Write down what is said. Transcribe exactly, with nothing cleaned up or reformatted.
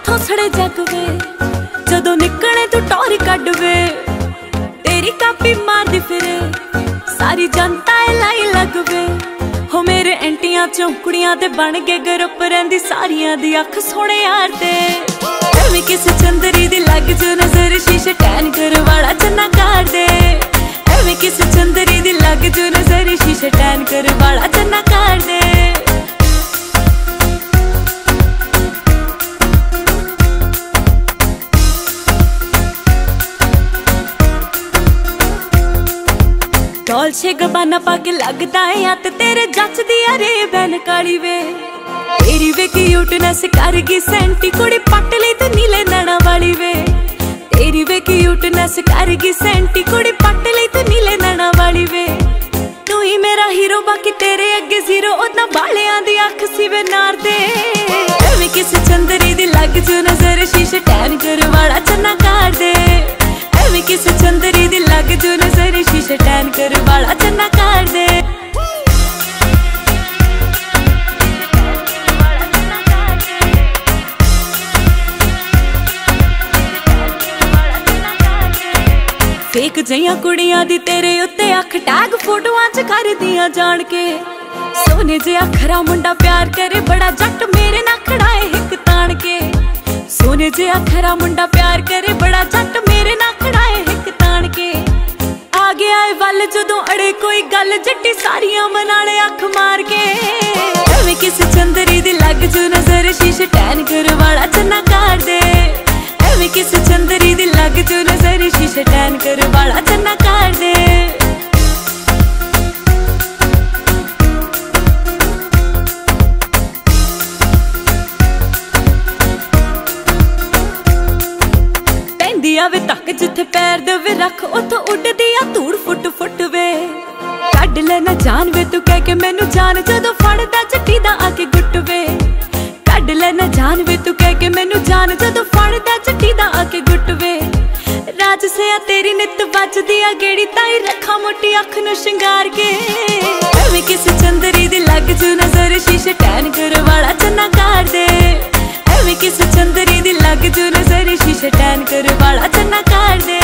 थोसड़े जग वे जदों निकले तू टोरी कड वे तेरी कापी मारदी फिरे सारी जनता लाई लगवे हो मेरे एंटियां चों कुड़ियां ते बन के ग्रुप रहिंदी सारियां दी अख सोने यार ते एवें किसे चंदरी दी लग जो नजर शीशे टैन कर वाला चन्ना काट दे एवें किसे चंदरी दी लग जो नजर शीशे टैन कर वाला चन्ना काट दे डॉल्चे गबाना पाके लगदा है हत्थ तेरे जचदी अरे बैन काली वे तेरी वे क्यूटनेस कर गई सेंटी कुड़ी पट लई तू नीले नैना वाली वे तेरी वे क्यूटनेस कर गई सेंटी कुड़ी पट लई तू नीले नैना वाली वे तू ही मेरा हीरो बाकी तेरे अगे जीरो ओदा बालियां दी अख सी वे नार दे एवें किसे चंदरी दी लग जो नजर शीशे टैन कर वाला चन्ना काट दे एवें किसे चंदरी दी लग जो नजर शीशे टैन कर वाला चन्ना काट दे फेक जइयां कुड़ियां दी तेरे उत्ते अख टैग फोटोआं च कर दियां जान के सोने जे अखरा मुंडा प्यार करे बड़ा जट मेरे ना खड़ाए हिक तान के सोने जे अखरा मुंडा प्यार करे बड़ा जट मेरे ना खड़ाए हिक तान के आ गया है वल जदों अड़े कोई गल जट्टी सारियां मनाले अख मार के एवें किसे चंदरी दी लग जो नजर शीशे टैन कर वाला चन्ना काट दे एवें किसे चंदरी दी लग जो नजर शीशे टैन कर वाला चन्ना काट दे वे तक जिथे पैर देवे रख उतो उड़दी आ धूड़ फुट फुट वे कड लेना जान वे तू कह के मैनू जान जदों फड़दा चट्टी दा आके गुट वे कड लेना जान वे तू कह के मैनू जान जदों फड़दा चट्टी दा आके गुट वे राज से आ तेरी नित बजदी आ गेड़ी ताई रखा मोटी अख नू शिंगार के एवें किसे चंदरी दी लग जो नजर शीशे टैन कर वाला चन्ना काट दे एवें किसे चंदरी दी लग जो नजर शीशे टैन कर वाला चन्ना काट दे।